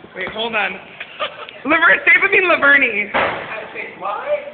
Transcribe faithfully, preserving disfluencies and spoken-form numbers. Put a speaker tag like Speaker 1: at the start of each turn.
Speaker 1: Wait, hold on. Laverne, say it with me, Laverne.
Speaker 2: I say, what?